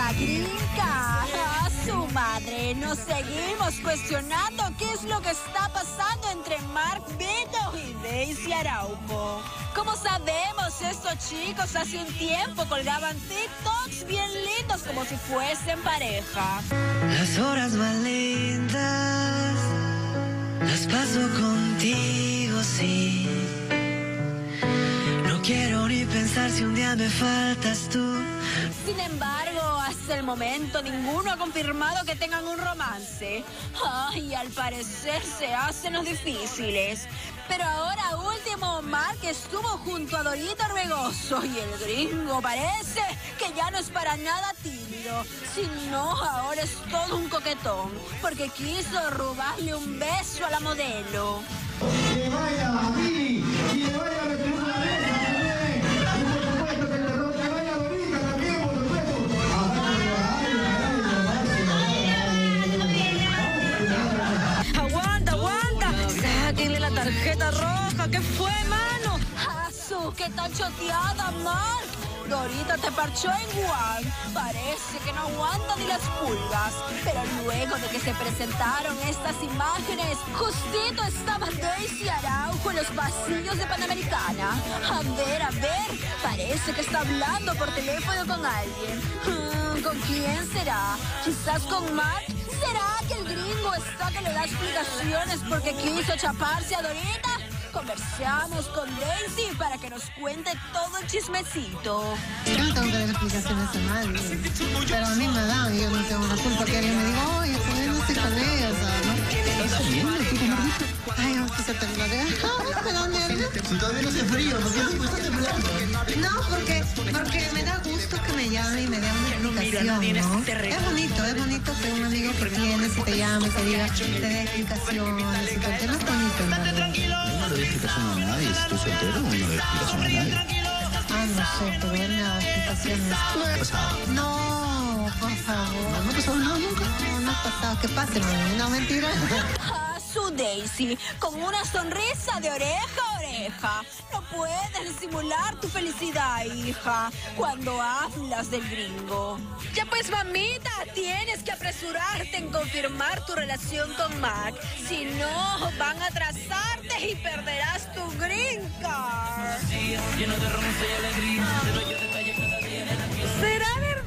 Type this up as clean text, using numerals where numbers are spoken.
La gringa, a su madre, nos seguimos cuestionando qué es lo que está pasando entre Mark Meadows y Daisy Araujo. Como sabemos, estos chicos hace un tiempo colgaban TikToks bien lindos como si fuesen pareja. Las horas más lindas las paso contigo, sí. No quiero ni pensar si un día me faltas tú. Sin embargo, hasta el momento ninguno ha confirmado que tengan un romance. Ay, al parecer se hacen los difíciles. Pero ahora último, Mark estuvo junto a Dorita Orbegoso y el gringo parece que ya no es para nada tímido, sino ahora es todo un coquetón, porque quiso robarle un beso a la modelo. Que vaya a Billy y le vaya a meter una mesa también. Y por supuesto que le vaya a Dorita también, por supuesto. Aguanta, aguanta. Sáquenle la tarjeta roja. ¿Qué fue, mano? ¡Asu, qué tan choteada, Mark! Dorita te parchó en One. Parece que no aguanta ni las pulgas. Pero luego de que se presentaron estas imágenes, justito estaba Daisy Araujo en los pasillos de Panamericana. A ver, parece que está hablando por teléfono con alguien. ¿Con quién será? ¿Quizás con Mark? ¿Será que el gringo está que le da explicaciones porque quiso chaparse a Dorita? Conversamos con Daisy para que nos cuente todo el chismecito. Yo no tengo que dar explicaciones a nadie, pero a mí me dan y yo no tengo la culpa que alguien me diga, oye, pues yo no estoy con ella, ¿sabes? ¿Estás saliendo tú con Margarita? Ay, no, pues se te lo deja. ¿Me da nervios? Si todavía no hace frío, ¿por qué no estás temblando? No, porque me da gusto que me llame y me dé una explicación, ¿no? Es bonito que un amigo que tienes y te llame y te diga, te dé explicaciones y todo. Es bonito, ¿no? No le doy explicación a nadie, si estoy soltero no le doy explicación a nadie. Ah, no sé, pero él me ha dado explicaciones. ¿Qué ha pasado? No, por favor. ¿No ha pasado nada nunca? No ha pasado. ¿Qué pasa, mami? No, mentira. Su Daisy, con una sonrisa de oreja a oreja. No puedes disimular tu felicidad, hija, cuando hablas del gringo. Ya pues, mamita, tienes que apresurarte en confirmar tu relación con Mac. Si no, van a atrasarte y perderás tu green card. ¿Será verdad?